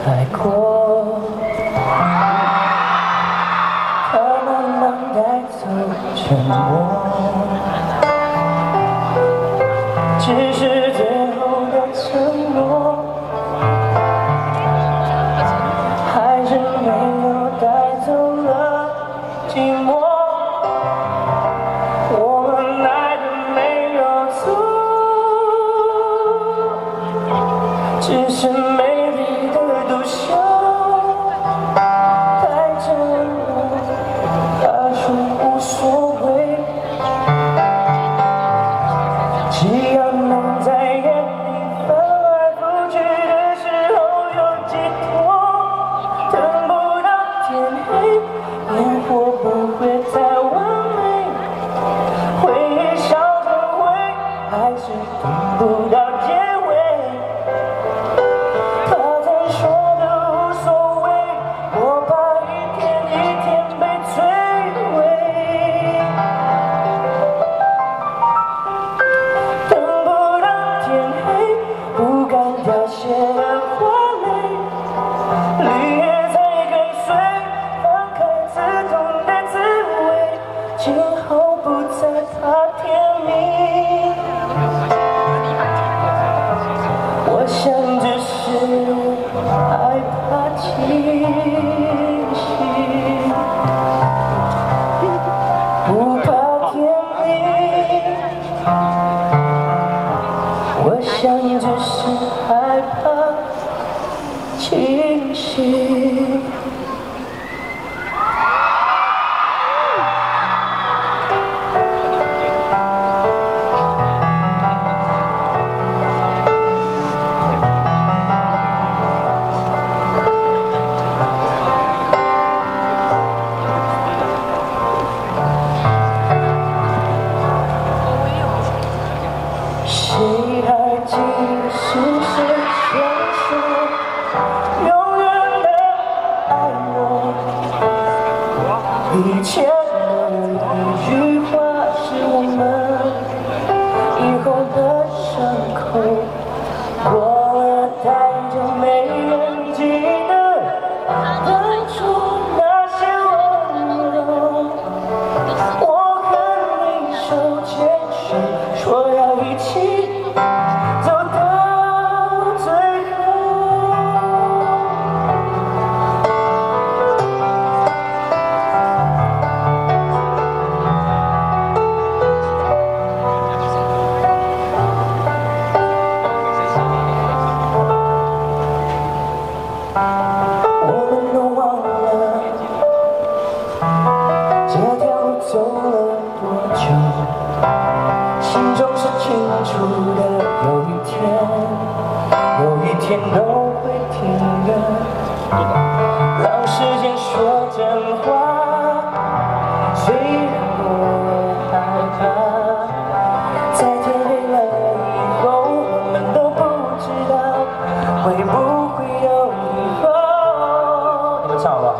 海阔，它慢慢带走沉默，只是最后的承诺，还是没有带走了寂寞。我们爱的没有错，只是美丽的独秀太真了，他说无所谓，只要能在眼里翻来覆去的时候有寄托，等不到天黑，烟火不会再完美，回忆烧成灰，还是等不到结尾。他曾说的无所谓，我怕一天一天被摧毁。等不到天黑，不敢凋谢的花蕾，绿叶在跟随，放开刺痛的滋味，今后不再怕天明。我想只是害怕清醒，不怕天明。我想只是害怕清醒。谁还记得是谁先说永远的爱我？以前的一句话是我们以后的伤口，过了太久没人记得当初那些温柔。我和你手牵手，说要一起走到最后。我们都忘了这条路走了多久，心中是清楚的，有一天都会停的。让时间说真话，虽然我害怕，在天黑了以后，我们都不知道会不会有以后。你们唱好不好？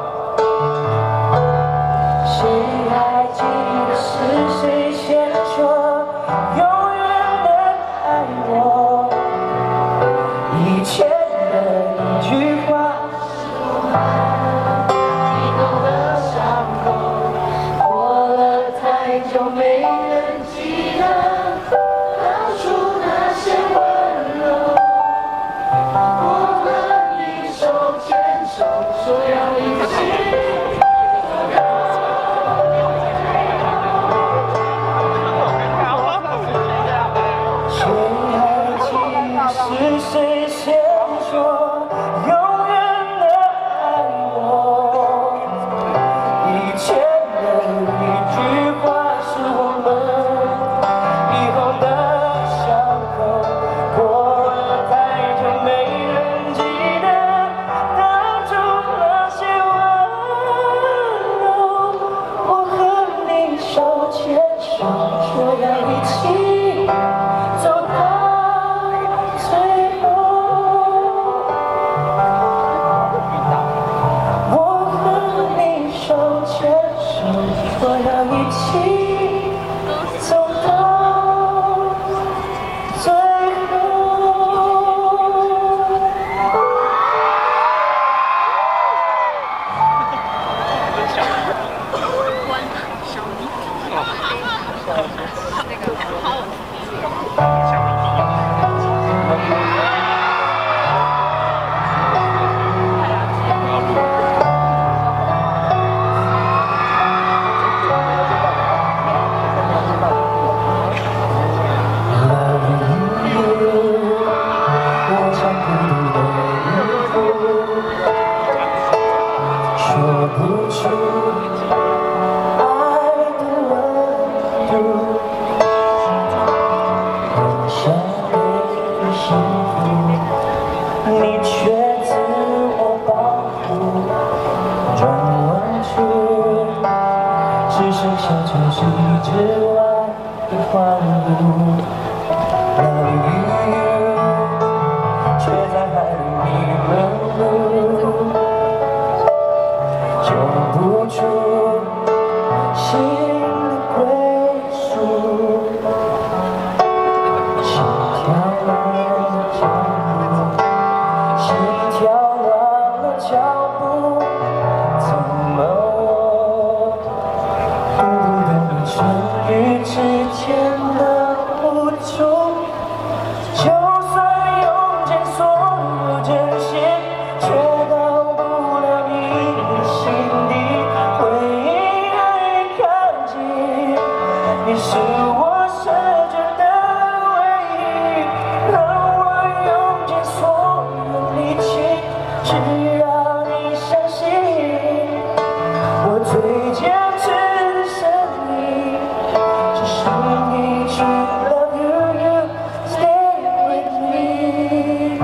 谁还记得是谁先说永远的爱我？以前的一句话是我们激动的伤口，过了太久没人记得当初那些温柔。我和你手牵手，说要一起。是谁先说永远的爱我？以前的一句话是我们以后的伤口，过了太久没人记得当初那些温柔。我和你手牵手，说要一起走到最后。我和你手牵手，说要一起走到最后。 Love you， 却在海里迷了路，走不出心的归属。心跳乱了脚步，心跳乱了脚步，怎么我读不懂春雨之间的无助？就算用尽所有真心，却到不了你的心底。回忆让人看见，你是我奢求的唯一，让我用尽所有力气，只让你相信我最坚持的是你，只是一句 Love you, you stay with me。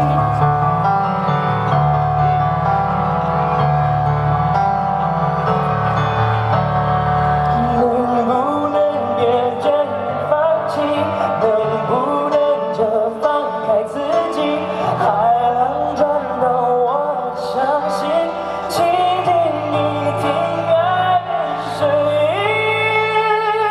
能不能别真放弃？能不能就放开自己？海浪转动我伤心，倾听你听爱的声音。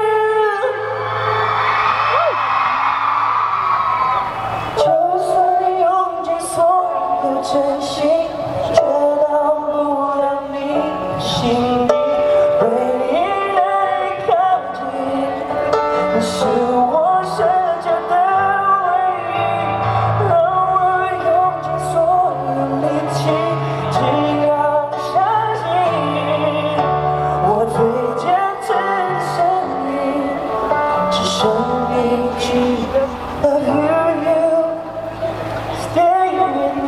就算用尽所有真心，却到不了你的心底。回忆让人靠近，你是我奢求的唯一，让我用尽所有力气，只要你相信我最坚持的是你，只剩一句 Love you, you stay with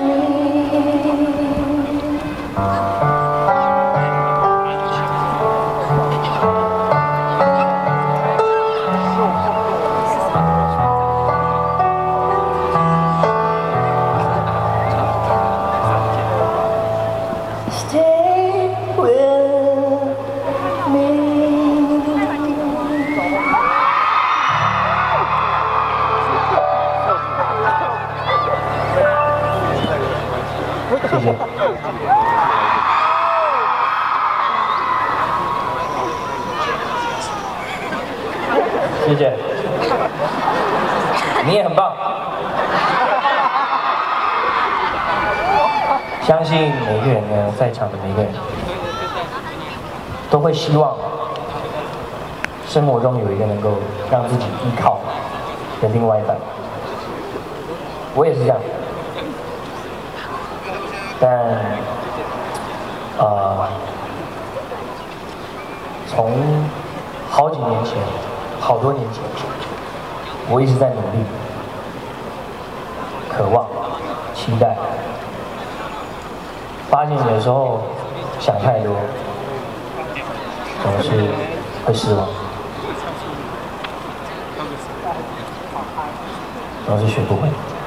me。Stay with me。谢谢。谢谢，你也很棒。相信每个人呢，在场的每个人，都会希望生活中有一个能够让自己依靠的另外一半。我也是这样，但从好几年前，好多年前，我一直在努力、渴望、期待。发现有时候想太多，总是会失望，总是学不会。